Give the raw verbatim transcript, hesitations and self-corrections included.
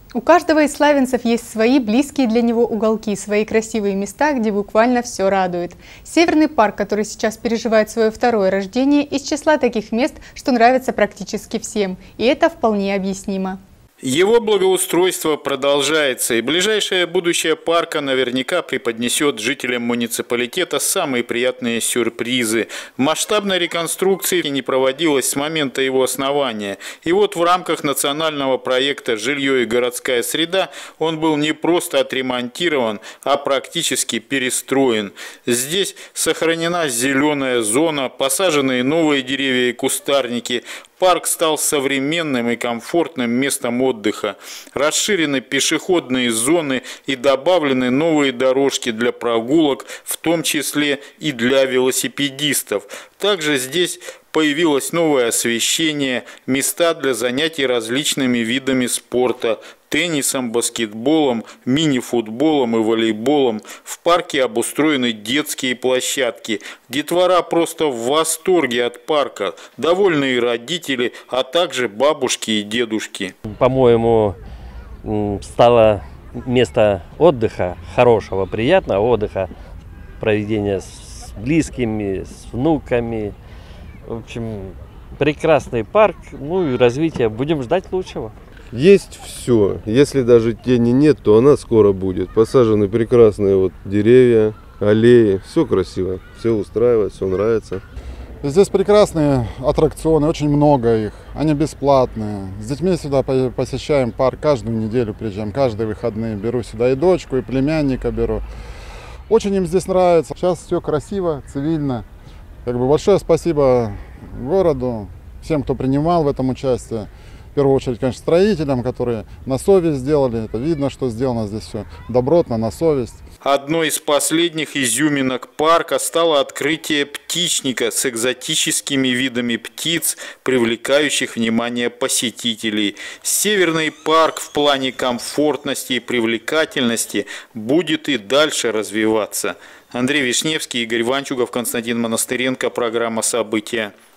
У каждого из славянцев есть свои близкие для него уголки, свои красивые места, где буквально все радует. Северный парк, который сейчас переживает свое второе рождение, из числа таких мест, что нравится практически всем. И это вполне объяснимо. Его благоустройство продолжается, и ближайшее будущее парка наверняка преподнесет жителям муниципалитета самые приятные сюрпризы. Масштабной реконструкции не проводилось с момента его основания. И вот в рамках национального проекта «Жилье и городская среда» он был не просто отремонтирован, а практически перестроен. Здесь сохранена зеленая зона, посаженные новые деревья и кустарники. Парк стал современным и комфортным местом отдыха. Расширены пешеходные зоны и добавлены новые дорожки для прогулок, в том числе и для велосипедистов. Также здесь появилось новое освещение, места для занятий различными видами спорта – теннисом, баскетболом, мини-футболом и волейболом. В парке обустроены детские площадки. Детвора просто в восторге от парка. Довольные родители, а также бабушки и дедушки. По-моему, стало место отдыха, хорошего, приятного отдыха, проведения с близкими, с внуками. В общем, прекрасный парк, ну и развитие. Будем ждать лучшего. Есть все. Если даже тени нет, то она скоро будет. Посажены прекрасные вот деревья, аллеи. Все красиво. Все устраивает, все нравится. Здесь прекрасные аттракционы, очень много их. Они бесплатные. С детьми сюда посещаем парк каждую неделю, приезжаем, каждые выходные. Беру сюда и дочку, и племянника беру. Очень им здесь нравится. Сейчас все красиво, цивильно. Как бы большое спасибо городу, всем, кто принимал в этом участие. В первую очередь, конечно, строителям, которые на совесть сделали. Это видно, что сделано здесь все добротно, на совесть. Одной из последних изюминок парка стало открытие птичника с экзотическими видами птиц, привлекающих внимание посетителей. Северный парк в плане комфортности и привлекательности будет и дальше развиваться. Андрей Вишневский, Игорь Ванчугов, Константин Монастыренко. Программа «События».